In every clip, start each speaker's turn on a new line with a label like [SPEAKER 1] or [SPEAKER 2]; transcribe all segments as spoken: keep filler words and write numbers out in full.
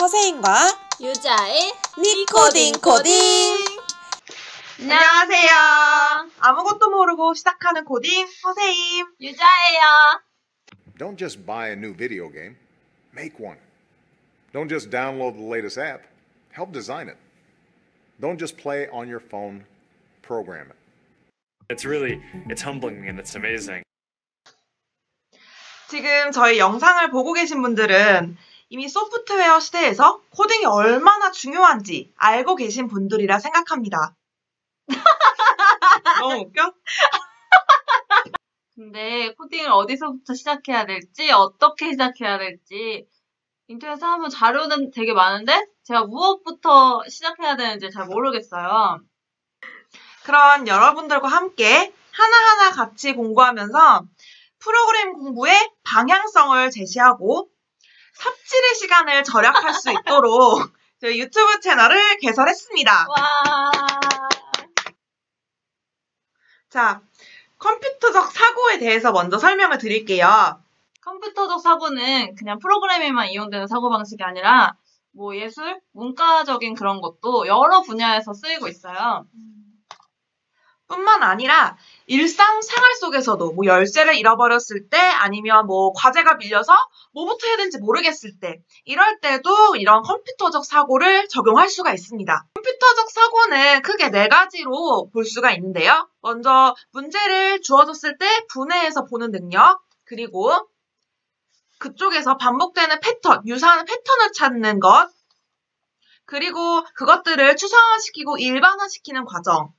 [SPEAKER 1] 허세인과
[SPEAKER 2] 유자의
[SPEAKER 1] 니코딩 코딩.
[SPEAKER 3] 안녕하세요. 아무것도 모르고 시작하는 코딩 허세임
[SPEAKER 2] 유자예요.
[SPEAKER 4] Don't just buy a new video game, make one. Don't just download the latest app, help design it. Don't just play on your phone, program it.
[SPEAKER 5] It's really, it's humbling and it's amazing.
[SPEAKER 3] 지금 저희 영상을 보고 계신 분들은 이미 소프트웨어 시대에서 코딩이 얼마나 중요한지 알고 계신 분들이라 생각합니다. 너무 웃겨?
[SPEAKER 2] 근데 코딩을 어디서부터 시작해야 될지, 어떻게 시작해야 될지 인터넷에 한번 자료는 되게 많은데 제가 무엇부터 시작해야 되는지 잘 모르겠어요.
[SPEAKER 3] 그런 여러분들과 함께 하나하나 같이 공부하면서 프로그램 공부의 방향성을 제시하고 삽질의 시간을 절약할 수 있도록 저희 유튜브 채널을 개설했습니다.
[SPEAKER 2] 와.
[SPEAKER 3] 자, 컴퓨터적 사고에 대해서 먼저 설명을 드릴게요.
[SPEAKER 2] 컴퓨터적 사고는 그냥 프로그램에만 이용되는 사고방식이 아니라 뭐 예술, 문과적인 그런 것도 여러 분야에서 쓰이고 있어요.
[SPEAKER 3] 뿐만 아니라 일상생활 속에서도 뭐 열쇠를 잃어버렸을 때 아니면 뭐 과제가 밀려서 뭐부터 해야 되는지 모르겠을 때 이럴 때도 이런 컴퓨터적 사고를 적용할 수가 있습니다. 컴퓨터적 사고는 크게 네 가지로 볼 수가 있는데요. 먼저 문제를 주어졌을 때 분해해서 보는 능력, 그리고 그쪽에서 반복되는 패턴, 유사한 패턴을 찾는 것, 그리고 그것들을 추상화시키고 일반화시키는 과정,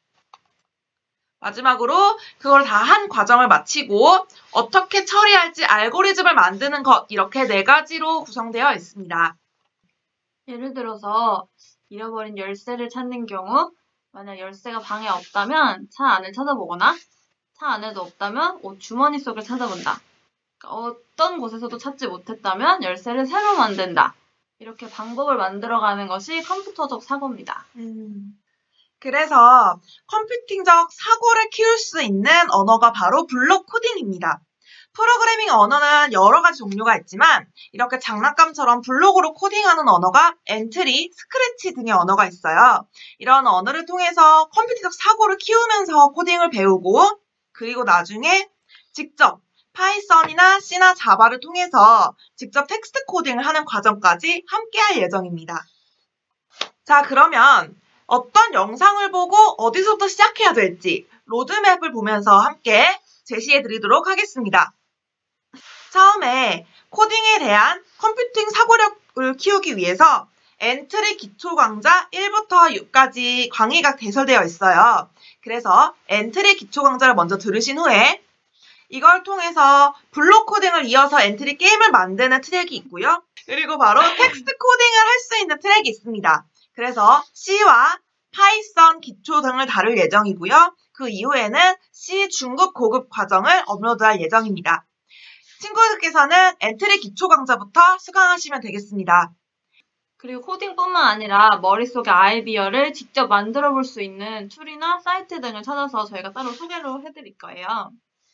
[SPEAKER 3] 마지막으로 그걸 다 한 과정을 마치고 어떻게 처리할지 알고리즘을 만드는 것, 이렇게 네 가지로 구성되어 있습니다.
[SPEAKER 2] 예를 들어서 잃어버린 열쇠를 찾는 경우 만약 열쇠가 방에 없다면 차 안을 찾아보거나 차 안에도 없다면 옷 주머니 속을 찾아본다. 그러니까 어떤 곳에서도 찾지 못했다면 열쇠를 새로 만든다. 이렇게 방법을 만들어가는 것이 컴퓨터적 사고입니다.
[SPEAKER 3] 음. 그래서 컴퓨팅적 사고를 키울 수 있는 언어가 바로 블록 코딩입니다. 프로그래밍 언어는 여러 가지 종류가 있지만 이렇게 장난감처럼 블록으로 코딩하는 언어가 엔트리, 스크래치 등의 언어가 있어요. 이런 언어를 통해서 컴퓨팅적 사고를 키우면서 코딩을 배우고 그리고 나중에 직접 파이썬이나 C나 자바를 통해서 직접 텍스트 코딩을 하는 과정까지 함께 할 예정입니다. 자, 그러면 어떤 영상을 보고 어디서부터 시작해야 될지 로드맵을 보면서 함께 제시해 드리도록 하겠습니다. 처음에 코딩에 대한 컴퓨팅 사고력을 키우기 위해서 엔트리 기초 강좌 일부터 육까지 강의가 개설되어 있어요. 그래서 엔트리 기초 강좌를 먼저 들으신 후에 이걸 통해서 블록 코딩을 이어서 엔트리 게임을 만드는 트랙이 있고요. 그리고 바로 텍스트 코딩을 할 수 있는 트랙이 있습니다. 그래서 C와 파이썬 기초 등을 다룰 예정이고요. 그 이후에는 C 중급 고급 과정을 업로드할 예정입니다. 친구들께서는 엔트리 기초 강좌부터 수강하시면 되겠습니다.
[SPEAKER 2] 그리고 코딩뿐만 아니라 머릿속에 아이디어를 직접 만들어 볼 수 있는 툴이나 사이트 등을 찾아서 저희가 따로 소개를 해드릴 거예요.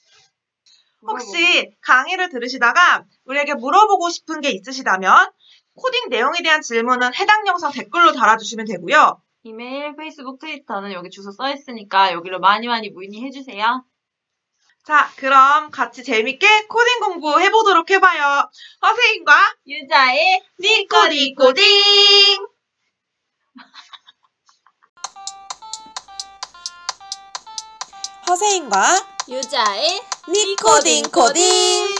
[SPEAKER 3] 혹시 강의를 들으시다가 우리에게 물어보고 싶은 게 있으시다면 코딩 내용에 대한 질문은 해당 영상 댓글로 달아주시면 되고요.
[SPEAKER 2] 이메일, 페이스북, 트위터는 여기 주소 써있으니까 여기로 많이 많이 문의해주세요.
[SPEAKER 3] 자, 그럼 같이 재밌게 코딩 공부 해보도록 해봐요. 허세인과
[SPEAKER 2] 유자의
[SPEAKER 3] 니코딩 코딩!
[SPEAKER 1] 허세인과
[SPEAKER 2] 유자의
[SPEAKER 1] 니코딩 코딩.